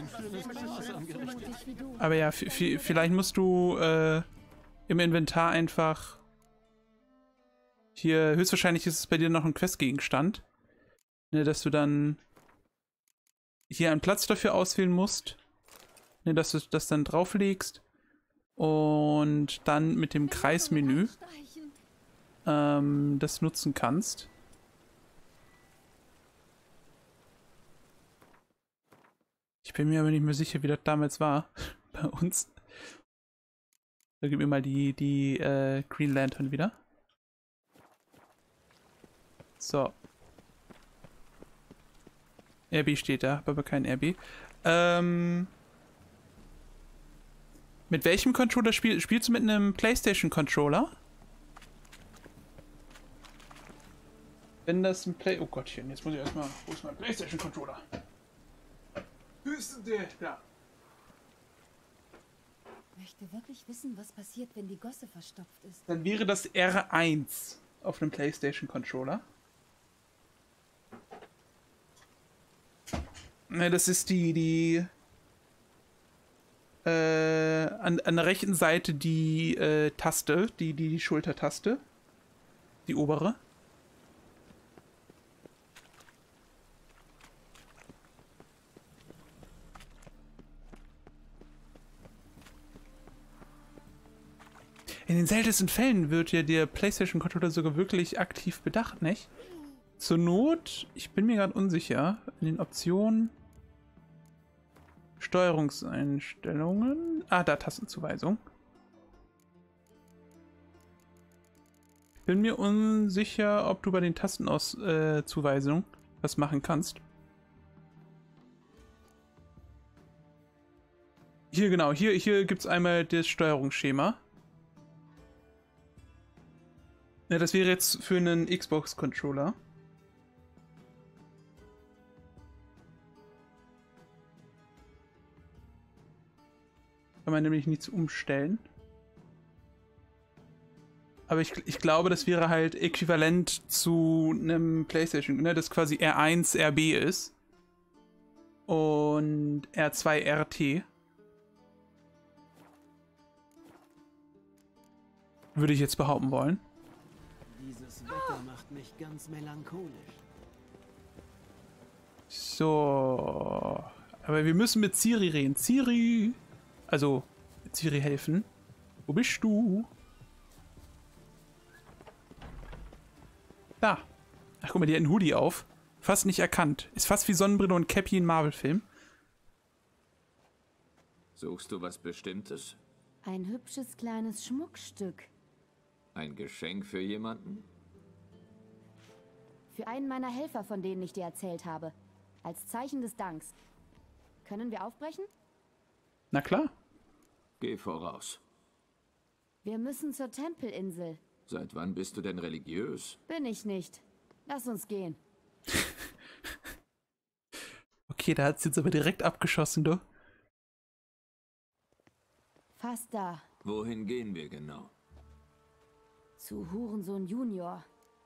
Aber ja, vielleicht musst du im Inventar einfach... Hier, höchstwahrscheinlich ist es bei dir noch ein Questgegenstand. Ne, dass du dann hier einen Platz dafür auswählen musst. Ne, dass du das dann drauflegst. Und dann mit dem Kreismenü das nutzen kannst. Ich bin mir aber nicht mehr sicher, wie das damals war. Bei uns. Da gib mir mal die Green Lantern wieder. So. RB steht da, aber kein RB. Mit welchem Controller spielst du mit einem PlayStation-Controller? Wenn das ein Oh Gottchen, jetzt muss ich erstmal... Wo ist mein PlayStation-Controller? Ist der da? Ich möchte wirklich wissen, was passiert, wenn die Gosse verstopft ist. Dann wäre das R1 auf einem PlayStation-Controller. Ne, das ist an der rechten Seite die Taste, die Schultertaste. Die obere. In den seltensten Fällen wird ja der PlayStation-Controller sogar wirklich aktiv bedacht, nicht? Zur Not, ich bin mir gerade unsicher, in den Optionen Steuerungseinstellungen. Ah, da Tastenzuweisung. Ich bin mir unsicher, ob du bei den Tastenzuweisungen was machen kannst. Hier genau, hier gibt es einmal das Steuerungsschema. Ja, das wäre jetzt für einen Xbox-Controller. Kann man nämlich nichts umstellen. Aber ich glaube, das wäre halt äquivalent zu einem PlayStation, ne, das quasi R1 RB ist. Und R2 RT. Würde ich jetzt behaupten wollen. Dieses Wetter macht mich ganz melancholisch. So. Aber wir müssen mit Ciri reden. Ciri! Also, mit Ciri helfen. Wo bist du? Da. Ach, guck mal, die hat einen Hoodie auf. Fast nicht erkannt. Ist fast wie Sonnenbrille und Cappy in Marvel-Film. Suchst du was Bestimmtes? Ein hübsches kleines Schmuckstück. Ein Geschenk für jemanden? Für einen meiner Helfer, von denen ich dir erzählt habe. Als Zeichen des Danks. Können wir aufbrechen? Na klar. Geh voraus. Wir müssen zur Tempelinsel. Seit wann bist du denn religiös? Bin ich nicht. Lass uns gehen. Okay, da hat sie jetzt aber direkt abgeschossen, du. Fast da. Wohin gehen wir genau? Zu Hurensohn Junior.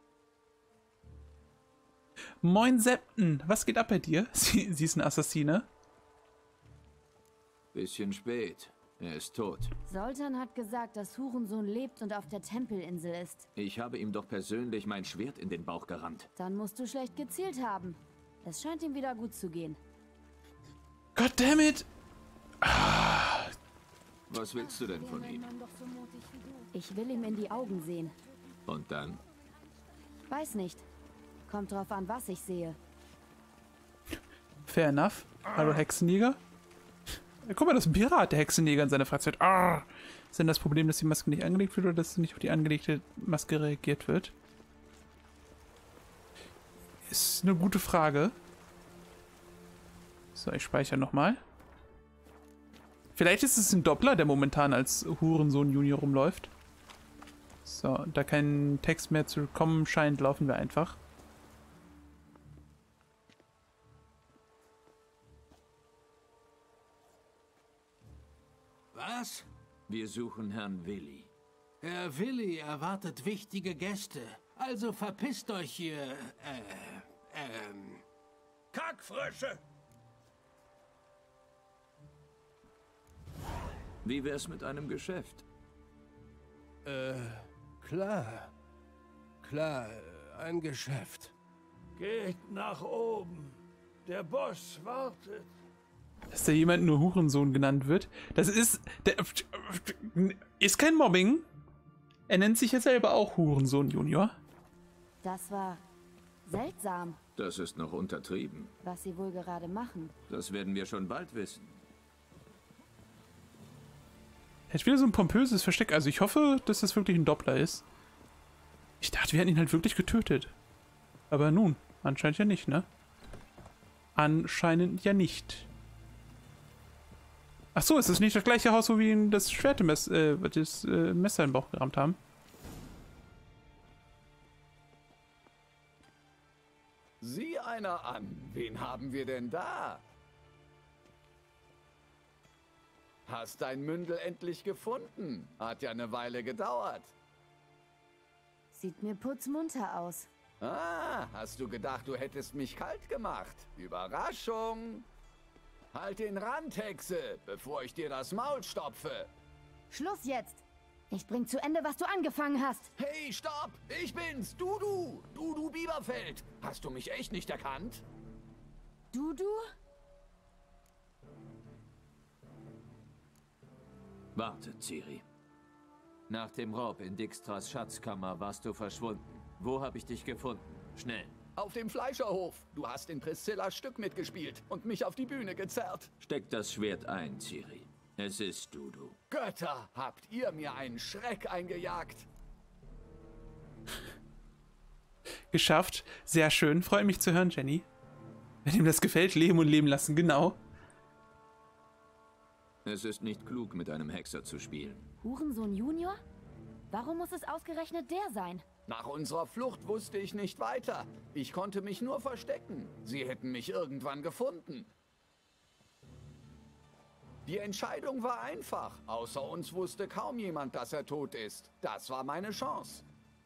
Moin Septen, was geht ab bei dir? Sie ist eine Assassine. Bisschen spät. Er ist tot. Soltan hat gesagt, dass Hurensohn lebt und auf der Tempelinsel ist. Ich habe ihm doch persönlich mein Schwert in den Bauch gerammt. Dann musst du schlecht gezielt haben. Es scheint ihm wieder gut zu gehen. Goddammit! Was willst du denn von ihm? Ich will ihm in die Augen sehen. Und dann? Weiß nicht. Kommt drauf an, was ich sehe. Fair enough. Hallo Hexenjäger. Ja, guck mal, das ist ein Pirat, der Hexenjäger in seiner Freizeit. Ist denn das Problem, dass die Maske nicht angelegt wird oder dass nicht auf die angelegte Maske reagiert wird? Ist eine gute Frage. So, ich speichere nochmal. Vielleicht ist es ein Doppler, der momentan als Hurensohn Junior rumläuft. So, da kein Text mehr zu kommen scheint, laufen wir einfach. Was? Wir suchen Herrn Willi. Herr Willi erwartet wichtige Gäste. Also verpisst euch hier, Kackfrösche! Wie wär's mit einem Geschäft? Klar. Klar, ein Geschäft. Geht nach oben. Der Boss wartet. Dass da jemand nur Hurensohn genannt wird. Das ist... ist kein Mobbing. Er nennt sich ja selber auch Hurensohn Junior. Das war seltsam, Das ist noch untertrieben. was sie wohl gerade machen. Das werden wir schon bald wissen. Er hat wieder so ein pompöses Versteck. Also ich hoffe, dass das wirklich ein Doppler ist. Ich dachte, wir hätten ihn halt wirklich getötet. Aber nun, anscheinend ja nicht, ne? Anscheinend ja nicht. Ach so, ist das nicht das gleiche Haus, wo wir ihm das Messer in den Bauch gerammt haben? Sieh einer an. Wen haben wir denn da? Hast dein Mündel endlich gefunden? Hat ja eine Weile gedauert. Sieht mir putzmunter aus. Ah, hast du gedacht, du hättest mich kalt gemacht? Überraschung! Halt den Rand, Hexe, bevor ich dir das Maul stopfe. Schluss jetzt! Ich bring zu Ende, was du angefangen hast. Hey, stopp! Ich bin's, Dudu! Dudu Bieberfeld! Hast du mich echt nicht erkannt? Dudu? Warte, Ciri. Nach dem Raub in Dijkstras Schatzkammer warst du verschwunden. Wo habe ich dich gefunden? Schnell. Auf dem Fleischerhof. Du hast in Priscillas Stück mitgespielt und mich auf die Bühne gezerrt. Steck das Schwert ein, Ciri. Es ist Dudu. Götter, habt ihr mir einen Schreck eingejagt? Geschafft. Sehr schön. Freut mich zu hören, Jenny. Wenn ihm das gefällt, leben und leben lassen. Genau. Es ist nicht klug, mit einem Hexer zu spielen. Hurensohn Junior? Warum muss es ausgerechnet der sein? Nach unserer Flucht wusste ich nicht weiter. Ich konnte mich nur verstecken. Sie hätten mich irgendwann gefunden. Die Entscheidung war einfach. Außer uns wusste kaum jemand, dass er tot ist. Das war meine Chance.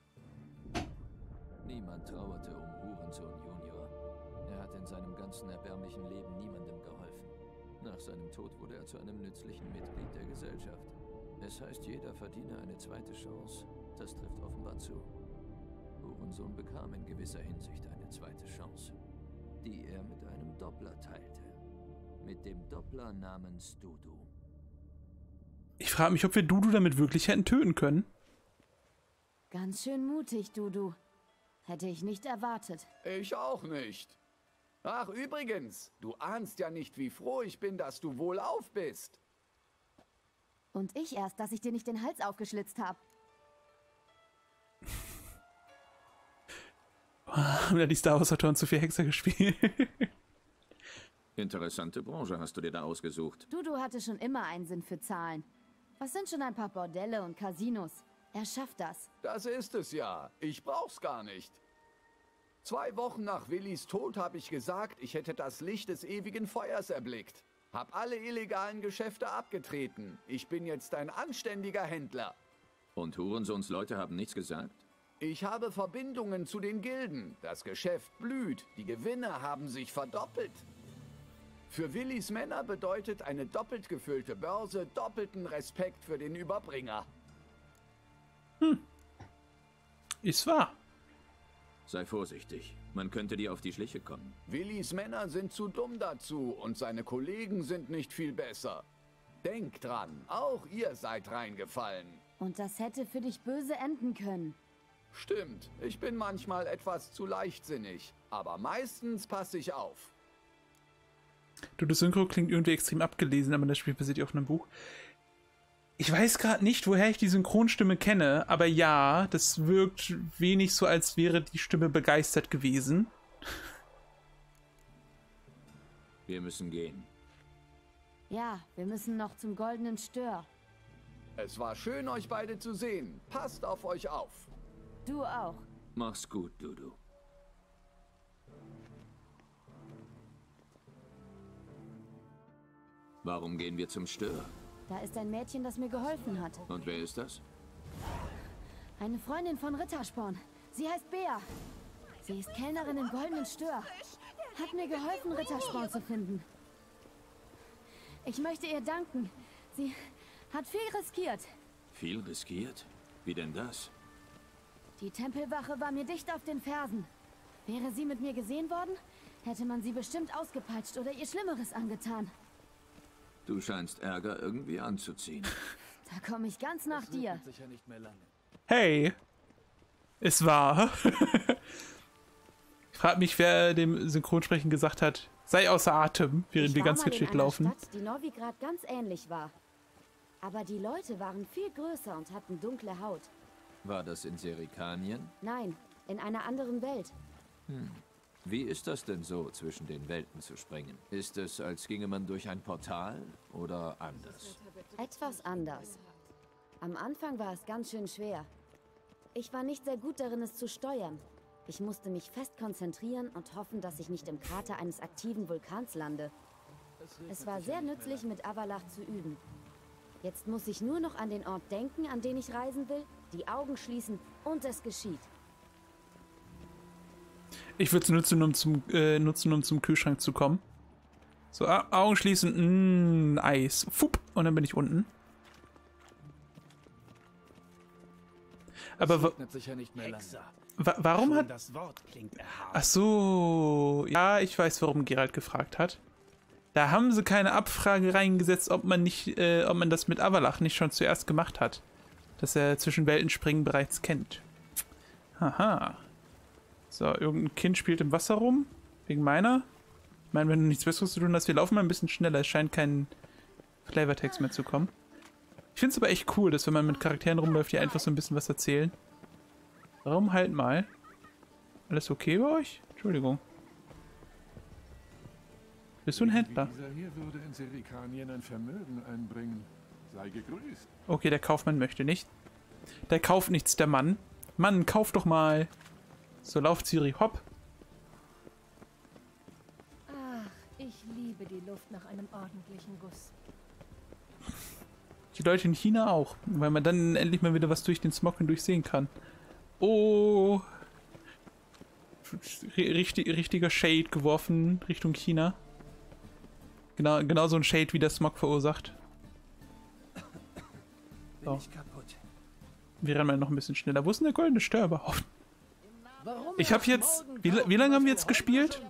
Niemand trauerte um Hurensohn Junior. Er hat in seinem ganzen erbärmlichen Leben niemandem geholfen. Nach seinem Tod wurde er zu einem nützlichen Mitglied der Gesellschaft. Es heißt, jeder verdiene eine zweite Chance. Das trifft offenbar zu. Hurensohn bekam in gewisser Hinsicht eine zweite Chance, die er mit einem Doppler teilte. Mit dem Doppler namens Dudu. Ich frage mich, ob wir Dudu damit wirklich hätten töten können. Ganz schön mutig, Dudu. Hätte ich nicht erwartet. Ich auch nicht. Ach, übrigens, du ahnst ja nicht, wie froh ich bin, dass du wohlauf bist. Und ich erst, dass ich dir nicht den Hals aufgeschlitzt habe. Haben ja die Star Wars-Autoren zu viel Hexer gespielt. Interessante Branche hast du dir da ausgesucht. Dudu hatte schon immer einen Sinn für Zahlen. Was sind schon ein paar Bordelle und Casinos? Er schafft das. Das ist es ja. Ich brauch's gar nicht. 2 Wochen nach Willis Tod habe ich gesagt, ich hätte das Licht des ewigen Feuers erblickt. Hab alle illegalen Geschäfte abgetreten. Ich bin jetzt ein anständiger Händler. Und Hurensohns Leute haben nichts gesagt? Ich habe Verbindungen zu den Gilden. Das Geschäft blüht. Die Gewinne haben sich verdoppelt. Für Willis Männer bedeutet eine doppelt gefüllte Börse doppelten Respekt für den Überbringer. Ist wahr. Sei vorsichtig. Man könnte dir auf die Schliche kommen. Willis Männer sind zu dumm dazu und seine Kollegen sind nicht viel besser. Denkt dran, auch ihr seid reingefallen. Und das hätte für dich böse enden können. Stimmt, ich bin manchmal etwas zu leichtsinnig, aber meistens passe ich auf. Du, das Synchro klingt irgendwie extrem abgelesen, aber das Spiel basiert ja auf einem Buch. Ich weiß gerade nicht, woher ich die Synchronstimme kenne, aber ja, das wirkt wenig so, als wäre die Stimme begeistert gewesen. Wir müssen gehen. Ja, wir müssen noch zum Goldenen Stör. Es war schön, euch beide zu sehen. Passt auf euch auf. Du auch. Mach's gut, Dudu. Warum gehen wir zum Stör? Da ist ein Mädchen, das mir geholfen hat. Und wer ist das? Eine Freundin von Rittersporn. Sie heißt Bea. Sie ist Kellnerin im Goldenen Stör. Hat mir geholfen, Rittersporn zu finden. Ich möchte ihr danken. Sie Hat viel riskiert. Viel riskiert? Wie denn das? Die Tempelwache war mir dicht auf den Fersen. Wäre sie mit mir gesehen worden, hätte man sie bestimmt ausgepeitscht oder ihr Schlimmeres angetan. Du scheinst Ärger irgendwie anzuziehen. Da komme ich ganz nach dir. Sicher nicht mehr lange. Hey, es war. Ich frage mich, wer dem Synchronsprechen gesagt hat, sei außer Atem, während wir ganz gechillt laufen. Stadt, die Novigrad ganz ähnlich war. Aber die Leute waren viel größer und hatten dunkle Haut. War das in Serikanien? Nein, in einer anderen Welt. Wie ist das denn so, zwischen den Welten zu springen? Ist es, als ginge man durch ein Portal oder anders? Etwas anders. Am Anfang war es ganz schön schwer. Ich war nicht sehr gut darin, es zu steuern. Ich musste mich fest konzentrieren und hoffen, dass ich nicht im Krater eines aktiven Vulkans lande. Es war sehr nützlich, mit Avalach zu üben. Jetzt muss ich nur noch an den Ort denken, an den ich reisen will, die Augen schließen und es geschieht. Ich würde es nutzen, um zum Kühlschrank zu kommen. So, Augen schließen, Eis. Fupp, und dann bin ich unten. Aber Regnet sicher nicht mehr lange. warum hat... Das Wort klingt erhaben. Ach so, ja, ich weiß, warum Geralt gefragt hat. Da haben sie keine Abfrage reingesetzt, ob man das mit Avalach nicht schon zuerst gemacht hat. Dass er zwischen Welten springen bereits kennt. Haha. So, irgendein Kind spielt im Wasser rum. Wegen meiner. Ich meine, wenn du nichts Besseres zu tun hast, wir laufen mal ein bisschen schneller. Es scheint kein Flavortext mehr zu kommen. Ich finde es aber echt cool, dass wenn man mit Charakteren rumläuft, die einfach so ein bisschen was erzählen. Warum halt mal? Alles okay bei euch? Entschuldigung. Bist du ein Händler? Dieser hier würde in Serikanien ein Vermögen einbringen. Sei gegrüßt. Okay, der Kaufmann möchte nicht. Der kauft nichts, der Mann. Mann, kauf doch mal. So, lauf Ciri, hopp. Ach, ich liebe die Luft nach einem ordentlichen Guss. Die Leute in China auch, weil man dann endlich mal wieder was durch den Smog hindurch sehen kann. Oh. Richtiger Shade geworfen Richtung China. Genau so ein Shade, wie der Smog verursacht. So. Bin ich kaputt. Wir rennen mal noch ein bisschen schneller. Wo ist denn der goldene Stör überhaupt? Ich habe jetzt... Wie lange haben wir jetzt gespielt?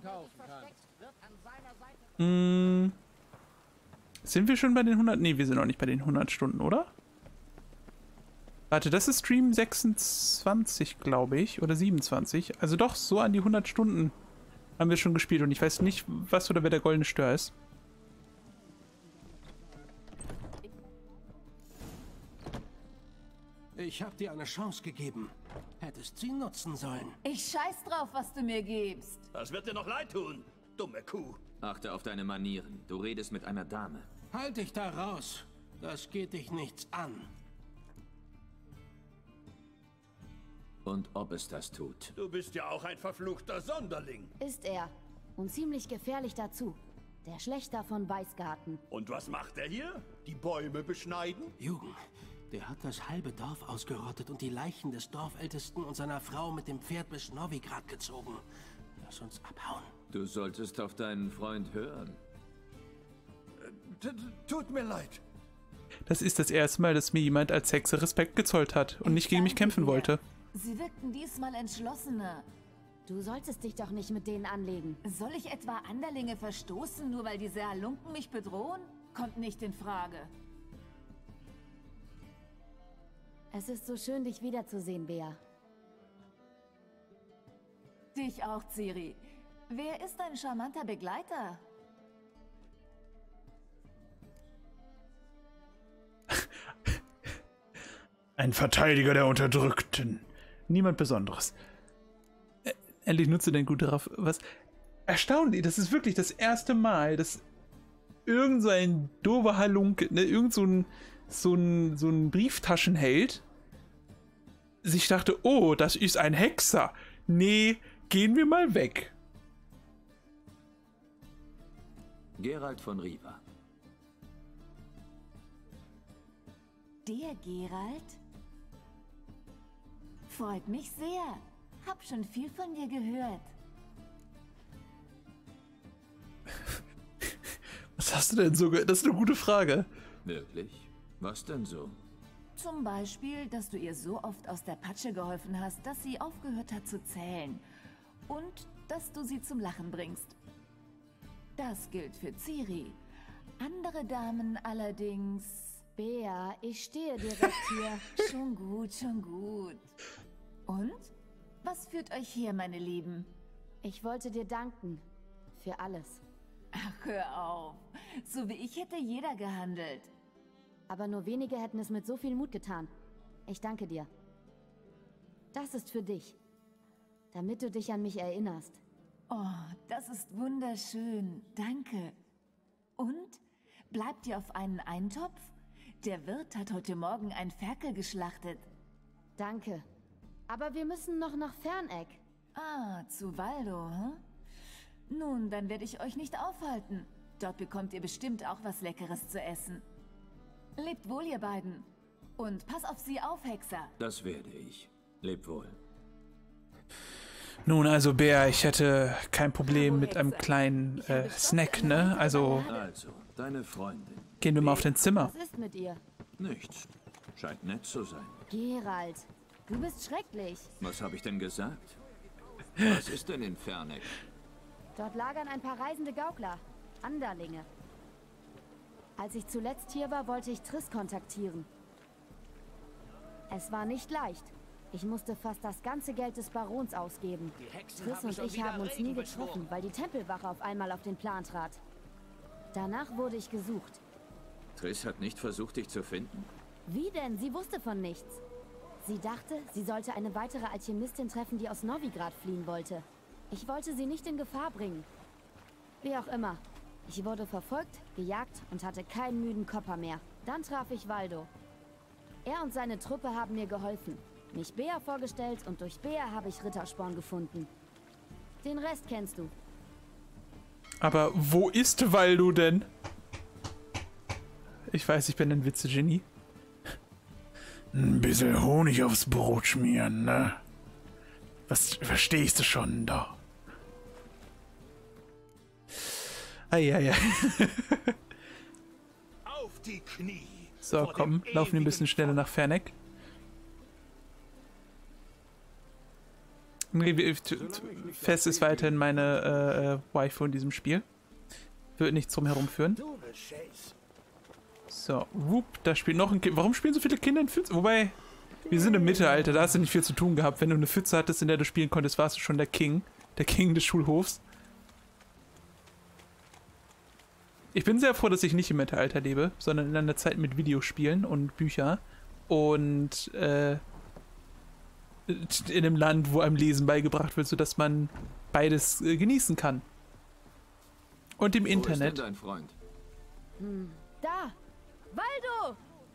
Sind wir schon bei den 100? Ne, wir sind noch nicht bei den 100 Stunden, oder? Warte, das ist Stream 26, glaube ich. Oder 27. Also doch, so an die 100 Stunden haben wir schon gespielt. Und ich weiß nicht, was oder wer der goldene Stör ist. Ich hab dir eine Chance gegeben. Hättest sie nutzen sollen. Ich scheiß drauf, was du mir gibst. Das wird dir noch leid tun, dumme Kuh. Achte auf deine Manieren. Du redest mit einer Dame. Halt dich da raus. Das geht dich nichts an. Und ob es das tut. Du bist ja auch ein verfluchter Sonderling. Ist er. Und ziemlich gefährlich dazu. Der Schlächter von Weißgarten. Und was macht er hier? Die Bäume beschneiden? Jugend, der hat das halbe Dorf ausgerottet und die Leichen des Dorfältesten und seiner Frau mit dem Pferd bis Novigrad gezogen. Lass uns abhauen. Du solltest auf deinen Freund hören. Tut mir leid. Das ist das erste Mal, dass mir jemand als Hexe Respekt gezollt hat und nicht gegen mich kämpfen wollte. Sie wirkten diesmal entschlossener. Du solltest dich doch nicht mit denen anlegen. Soll ich etwa Anderlinge verstoßen, nur weil diese Halunken mich bedrohen? Kommt nicht in Frage. Es ist so schön, dich wiederzusehen, Bea. Dich auch, Ciri. Wer ist dein charmanter Begleiter? Ein Verteidiger der Unterdrückten. Niemand Besonderes. Endlich nutze dein Gut darauf. Was? Erstaunlich, das ist wirklich das erste Mal, dass irgend so ein doofer Halunke, ne, irgend so ein Brieftaschenheld sich dachte, oh, das ist ein Hexer. Nee, gehen wir mal weg. Geralt von Riva. Der Geralt? Freut mich sehr. Hab schon viel von dir gehört. Was hast du denn so gehört? Das ist eine gute Frage. Wirklich? Was denn so? Zum Beispiel, dass du ihr so oft aus der Patsche geholfen hast, dass sie aufgehört hat zu zählen. Und dass du sie zum Lachen bringst. Das gilt für Ciri. Andere Damen allerdings... Bea, ich stehe direkt hier. Schon gut, schon gut. Und? Was führt euch hier, meine Lieben? Ich wollte dir danken. Für alles. Ach, hör auf. So wie ich hätte jeder gehandelt. Aber nur wenige hätten es mit so viel Mut getan. Ich danke dir. Das ist für dich. Damit du dich an mich erinnerst. Oh, das ist wunderschön. Danke. Und? Bleibt ihr auf einen Eintopf? Der Wirt hat heute Morgen ein Ferkel geschlachtet. Danke. Aber wir müssen noch nach Ferneck. Ah, zu Waldo, hm? Nun, dann werde ich euch nicht aufhalten. Dort bekommt ihr bestimmt auch was Leckeres zu essen. Lebt wohl, ihr beiden. Und pass auf sie auf, Hexer. Das werde ich. Leb wohl. Nun, also Bea, ich hätte kein Problem mit einem kleinen Snack, ne? Also Also, deine Freundin. gehen wir mal auf dein Zimmer. Was ist mit ihr? Nichts. Scheint nett zu sein. Geralt, du bist schrecklich. Was habe ich denn gesagt? Was ist denn in Ferneck? Dort lagern ein paar reisende Gaukler. Anderlinge. Als ich zuletzt hier war, wollte ich Triss kontaktieren. Es war nicht leicht. Ich musste fast das ganze Geld des Barons ausgeben. Triss und ich haben uns nie getroffen, weil die Tempelwache auf einmal auf den Plan trat. Danach wurde ich gesucht. Triss hat nicht versucht, dich zu finden? Wie denn? Sie wusste von nichts. Sie dachte, sie sollte eine weitere Alchemistin treffen, die aus Novigrad fliehen wollte. Ich wollte sie nicht in Gefahr bringen. Wie auch immer. Ich wurde verfolgt, gejagt und hatte keinen müden Kopper mehr. Dann traf ich Waldo. Er und seine Truppe haben mir geholfen. Mich Bea vorgestellt und durch Bea habe ich Rittersporn gefunden. Den Rest kennst du. Aber wo ist Waldo denn? Ich weiß, ich bin ein Witze-Genie. Ein bisschen Honig aufs Brot schmieren, ne? Was verstehst du schon da? Eieiei. Auf die Knie! So, komm, laufen wir ein bisschen schneller nach Ferneck. Fest ist weiterhin meine Waifu in diesem Spiel. Wird nichts drum herum führen. So, whoop, da spielt noch ein Kind. Warum spielen so viele Kinder in Pfütze? Wobei, wir sind im Mittelalter, da hast du nicht viel zu tun gehabt. Wenn du eine Pfütze hattest, in der du spielen konntest, warst du schon der King. Der King des Schulhofs. Ich bin sehr froh, dass ich nicht im Mittelalter lebe, sondern in einer Zeit mit Videospielen und Bücher. Und in einem Land, wo einem Lesen beigebracht wird, sodass man beides genießen kann. Und im Internet. Wo ist denn dein Freund? Da! Waldo!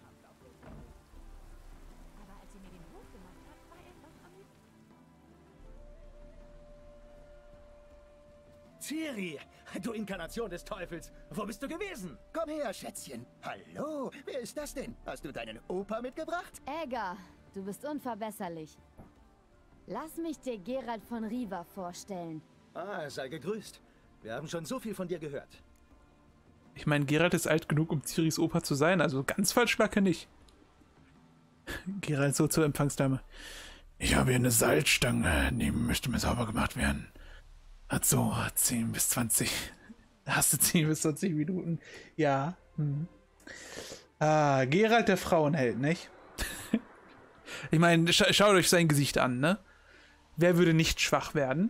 Ciri, du Inkarnation des Teufels, wo bist du gewesen? Komm her, Schätzchen. Hallo, wer ist das denn? Hast du deinen Opa mitgebracht? Äger, du bist unverbesserlich. Lass mich dir Geralt von Riva vorstellen. Ah, sei gegrüßt. Wir haben schon so viel von dir gehört. Ich meine, Geralt ist alt genug, um Ciris Opa zu sein, also ganz falsch lag er nicht. Geralt so zur Empfangsdame. Ich habe hier eine Salzstange, die müsste mir sauber gemacht werden. Hat so 10 bis 20. Hast du 10 bis 20 Minuten? Ja. Ah, Geralt der Frauenheld, nicht? Ich meine, schaut euch sein Gesicht an, ne? Wer würde nicht schwach werden?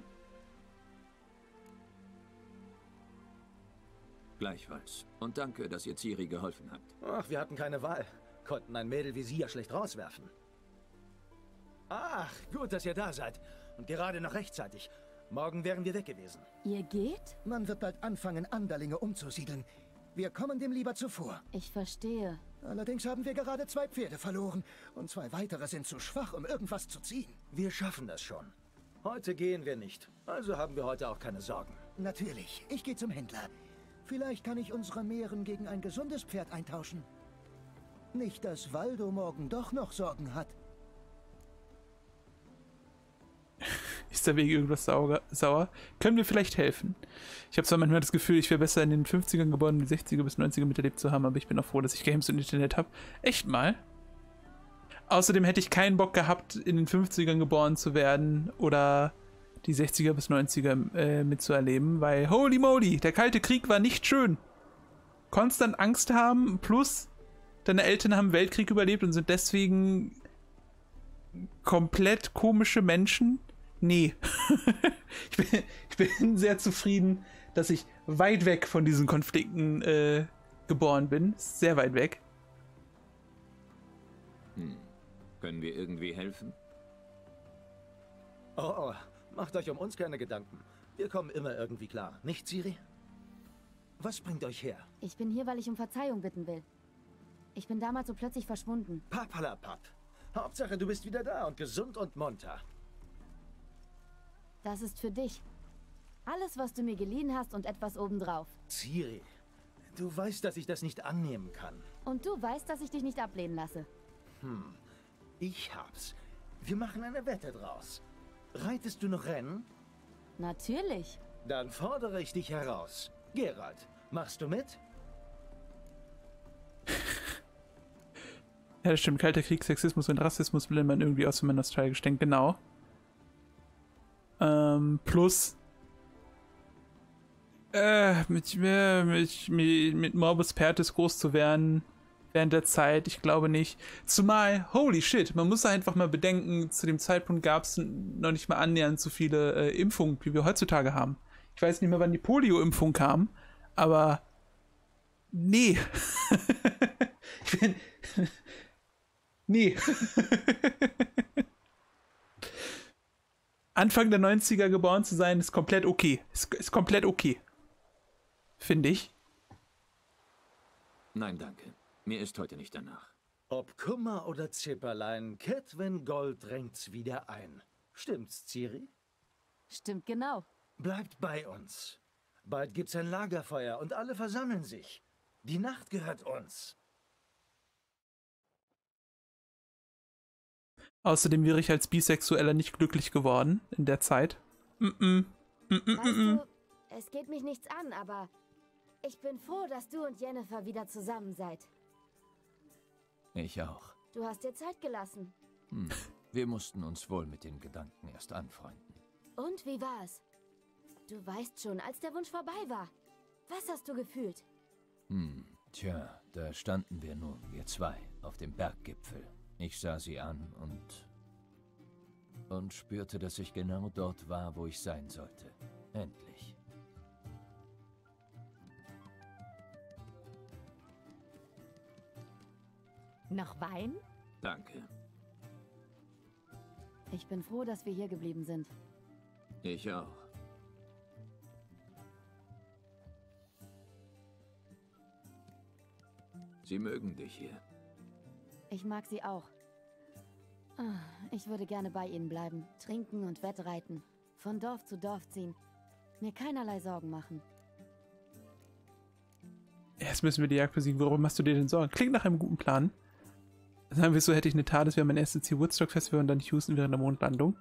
Gleichfalls. Und danke, dass ihr Ciri geholfen habt. Ach, wir hatten keine Wahl. Konnten ein Mädel wie sie ja schlecht rauswerfen. Ach, gut, dass ihr da seid. Und gerade noch rechtzeitig. Morgen wären wir weg gewesen. Ihr geht? Man wird bald anfangen, Anderlinge umzusiedeln. Wir kommen dem lieber zuvor. Ich verstehe. Allerdings haben wir gerade 2 Pferde verloren. Und 2 weitere sind zu schwach, um irgendwas zu ziehen. Wir schaffen das schon. Heute gehen wir nicht. Also haben wir heute auch keine Sorgen. Natürlich. Ich gehe zum Händler. Vielleicht kann ich unsere Mähren gegen ein gesundes Pferd eintauschen. Nicht, dass Waldo morgen doch noch Sorgen hat. Ist ist da wegen irgendwas sauer. Können wir vielleicht helfen? Ich habe zwar manchmal das Gefühl, ich wäre besser in den 50ern geboren, die 60er bis 90er miterlebt zu haben, aber ich bin auch froh, dass ich Games und Internet habe. Echt mal. Außerdem hätte ich keinen Bock gehabt, in den 50ern geboren zu werden oder die 60er bis 90er mitzuerleben, weil holy moly, der Kalte Krieg war nicht schön. Konstant Angst haben, plus deine Eltern haben Weltkrieg überlebt und sind deswegen komplett komische Menschen. Nee. ich bin sehr zufrieden, dass ich weit weg von diesen Konflikten geboren bin. Sehr weit weg. Können wir irgendwie helfen? Oh, macht euch um uns keine Gedanken. Wir kommen immer irgendwie klar. Nicht, Ciri? Was bringt euch her? Ich bin hier, weil ich um Verzeihung bitten will. Ich bin damals so plötzlich verschwunden. Papalapap. Hauptsache, du bist wieder da und gesund und munter. Das ist für dich. Alles, was du mir geliehen hast und etwas obendrauf. Ciri, du weißt, dass ich das nicht annehmen kann. Und du weißt, dass ich dich nicht ablehnen lasse. Ich hab's. Wir machen eine Wette draus. Reitest du noch Rennen? Natürlich. Dann fordere ich dich heraus. Geralt, machst du mit? Ja, das stimmt. Kalter Krieg, Sexismus und Rassismus will man irgendwie aus, wenn man nostalgisch denkt. Genau. Plus mit Morbus Pertis groß zu werden während der Zeit, ich glaube nicht. Zumal, holy shit, man muss einfach mal bedenken, zu dem Zeitpunkt gab es noch nicht mal annähernd so viele Impfungen, wie wir heutzutage haben. Ich weiß nicht mehr, wann die Polio-Impfung kam, aber nee. Nee. Anfang der 90er geboren zu sein, ist komplett okay. Ist komplett okay. Finde ich. Nein, danke. Mir ist heute nicht danach. Ob Kummer oder Zipperlein, Kedwin Gold drängt's wieder ein. Stimmt's, Ciri? Stimmt genau. Bleibt bei uns. Bald gibt's ein Lagerfeuer und alle versammeln sich. Die Nacht gehört uns. Außerdem wäre ich als Bisexueller nicht glücklich geworden in der Zeit. Weißt du, es geht mich nichts an, aber ich bin froh, dass du und Jennifer wieder zusammen seid. Ich auch. Du hast dir Zeit gelassen. Wir mussten uns wohl mit dem Gedanken erst anfreunden. Und wie war's? Du weißt schon, als der Wunsch vorbei war. Was hast du gefühlt? Tja, da standen wir nun, wir zwei, auf dem Berggipfel. Ich sah sie an und spürte, dass ich genau dort war, wo ich sein sollte. Endlich. Noch Wein? Danke. Ich bin froh, dass wir hier geblieben sind. Ich auch. Sie mögen dich hier. Ich mag sie auch. Ich würde gerne bei ihnen bleiben, trinken und wettreiten, von Dorf zu Dorf ziehen, mir keinerlei Sorgen machen. Erst müssen wir die Jagd besiegen. Warum machst du dir denn Sorgen? Klingt nach einem guten Plan. Sagen wir so, hätte ich eine Tat, das wäre mein erstes Ziel Woodstock Festival und dann Houston während der Mondlandung.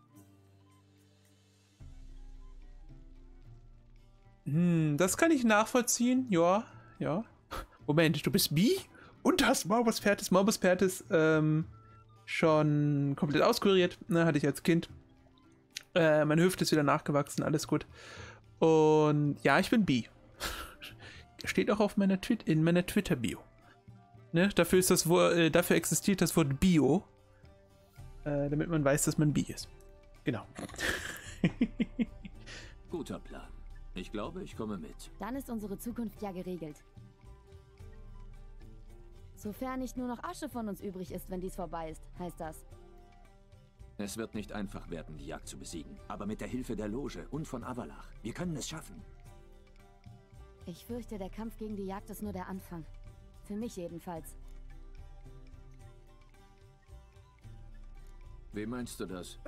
Das kann ich nachvollziehen. Ja. Moment, du bist bi und hast Morbus Pertis. Morbus Pertis, schon komplett auskuriert, ne, hatte ich als Kind. Meine Hüfte ist wieder nachgewachsen, alles gut. Und ja, ich bin bi. Steht auch auf meiner in meiner Twitter-Bio. Ne, dafür existiert das Wort Bio, damit man weiß, dass man bi ist. Genau. Guter Plan. Ich glaube, ich komme mit. Dann ist unsere Zukunft ja geregelt. Sofern nicht nur noch Asche von uns übrig ist, wenn dies vorbei ist, heißt das. Es wird nicht einfach werden, die Jagd zu besiegen. Aber mit der Hilfe der Loge und von Avalach. Wir können es schaffen. Ich fürchte, der Kampf gegen die Jagd ist nur der Anfang. Für mich jedenfalls. Wie meinst du das?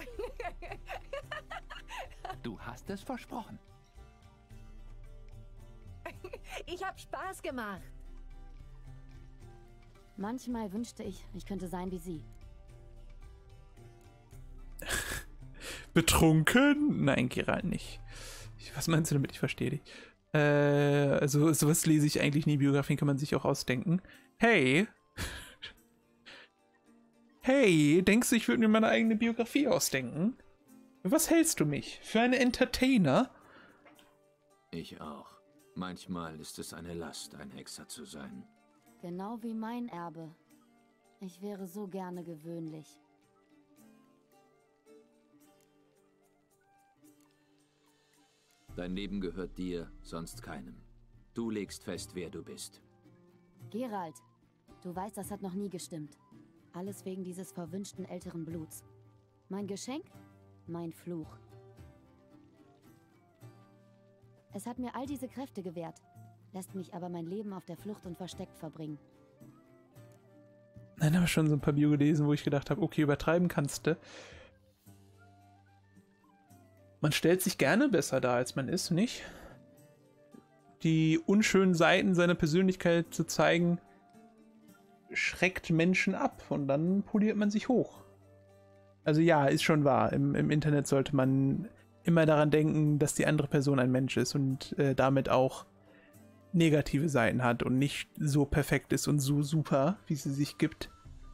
Du hast es versprochen. Ich hab Spaß gemacht. Manchmal wünschte ich, ich könnte sein wie sie. Betrunken? Nein, Geralt nicht. Was meinst du damit? Ich verstehe dich. Also sowas lese ich eigentlich nie. Biografien kann man sich auch ausdenken. Hey. Hey, denkst du, ich würde mir meine eigene Biografie ausdenken? Was hältst du mich? Für einen Entertainer? Ich auch. Manchmal ist es eine Last, ein Hexer zu sein. Genau wie mein Erbe. Ich wäre so gerne gewöhnlich. Dein Leben gehört dir, sonst keinem. Du legst fest, wer du bist. Geralt, du weißt, das hat noch nie gestimmt. Alles wegen dieses verwünschten älteren Bluts. Mein Geschenk? Mein Fluch. Es hat mir all diese Kräfte gewährt, lässt mich aber mein Leben auf der Flucht und versteckt verbringen. Nein, habe schon so ein paar Bio gelesen, wo ich gedacht habe, okay, übertreiben kannst du. Man stellt sich gerne besser dar, als man ist, nicht? Die unschönen Seiten seiner Persönlichkeit zu zeigen, schreckt Menschen ab und dann poliert man sich hoch. Also ja, ist schon wahr. Im Internet sollte man immer daran denken, dass die andere Person ein Mensch ist und damit auch negative Seiten hat und nicht so perfekt ist und so super, wie sie sich gibt.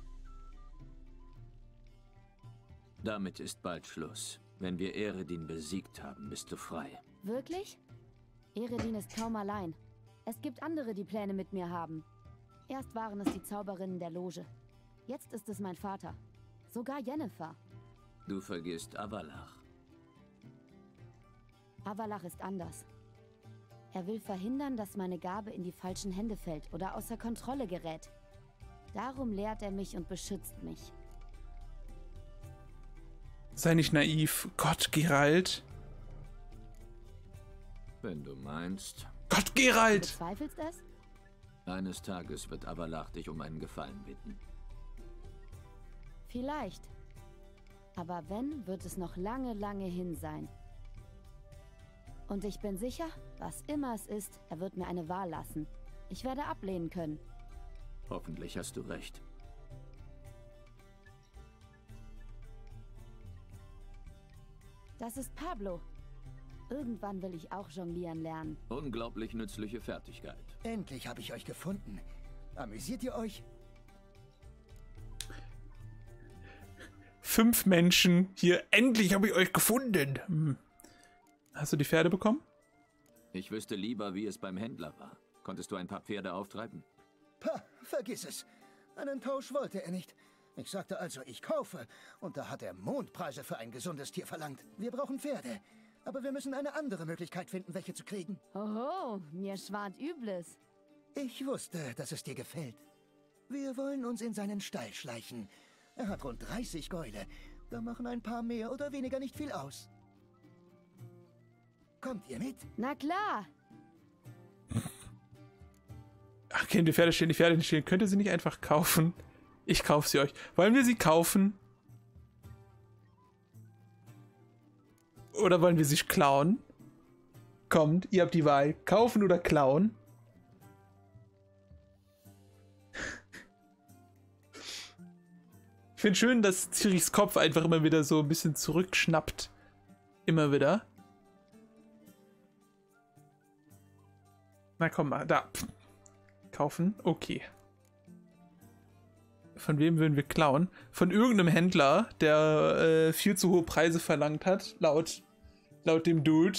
Damit ist bald Schluss. Wenn wir Eredin besiegt haben, bist du frei. Wirklich? Eredin ist kaum allein. Es gibt andere, die Pläne mit mir haben. Erst waren es die Zauberinnen der Loge. Jetzt ist es mein Vater. Sogar Yennefer. Du vergisst Avalach. Avalach ist anders. Er will verhindern, dass meine Gabe in die falschen Hände fällt oder außer Kontrolle gerät. Darum lehrt er mich und beschützt mich. Sei nicht naiv. Gott, Geralt. Wenn du meinst. Gott, Geralt! Du bezweifelst es? Eines Tages wird Avalach dich um einen Gefallen bitten. Vielleicht. Aber wenn, wird es noch lange, lange hin sein. Und ich bin sicher, was immer es ist, er wird mir eine Wahl lassen. Ich werde ablehnen können. Hoffentlich hast du recht. Das ist Pablo. Irgendwann will ich auch jonglieren lernen. Unglaublich nützliche Fertigkeit. Endlich habe ich euch gefunden. Amüsiert ihr euch? 5 Menschen hier. Endlich habe ich euch gefunden. Hm. Hast du die Pferde bekommen? Ich wüsste lieber, wie es beim Händler war. Konntest du ein paar Pferde auftreiben? Pah, vergiss es. Einen Tausch wollte er nicht. Ich sagte also, ich kaufe. Und da hat er Mondpreise für ein gesundes Tier verlangt. Wir brauchen Pferde. Aber wir müssen eine andere Möglichkeit finden, welche zu kriegen. Oho, mir schwant Übles. Ich wusste, dass es dir gefällt. Wir wollen uns in seinen Stall schleichen. Er hat rund 30 Gäule. Da machen ein paar mehr oder weniger nicht viel aus. Kommt ihr mit? Na klar. Ach, okay, die Pferde stehen. Könnt ihr sie nicht einfach kaufen? Ich kaufe sie euch. Wollen wir sie kaufen? Oder wollen wir sie klauen? Kommt, ihr habt die Wahl. Kaufen oder klauen? Ich finde schön, dass Ciris Kopf einfach immer wieder so ein bisschen zurückschnappt. Immer wieder. Na komm mal, da. Kaufen? Okay. Von wem würden wir klauen? Von irgendeinem Händler, der viel zu hohe Preise verlangt hat, laut dem Dude.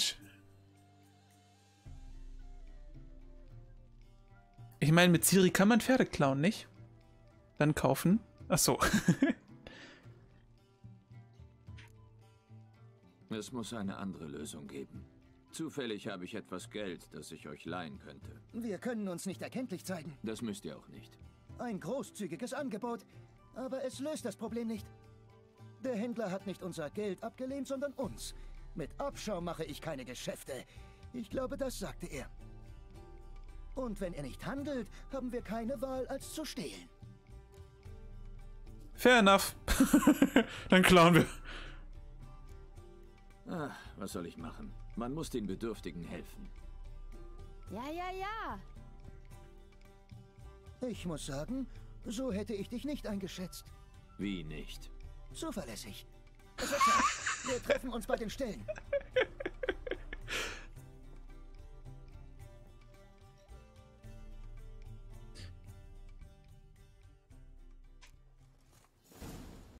Ich meine, mit Ciri kann man Pferde klauen, nicht? Dann kaufen. Ach so. Es muss eine andere Lösung geben. Zufällig habe ich etwas Geld, das ich euch leihen könnte. Wir können uns nicht erkenntlich zeigen. Das müsst ihr auch nicht. Ein großzügiges Angebot, aber es löst das Problem nicht. Der Händler hat nicht unser Geld abgelehnt, sondern uns. Mit Abschau mache ich keine Geschäfte. Ich glaube, das sagte er. Und wenn er nicht handelt, haben wir keine Wahl, als zu stehlen. Fair enough. Dann klauen wir. Ach, was soll ich machen? Man muss den Bedürftigen helfen. Ja, ja, ja. Ich muss sagen, so hätte ich dich nicht eingeschätzt. Wie nicht? Zuverlässig. Es wird Zeit. Wir treffen uns bei den Ställen.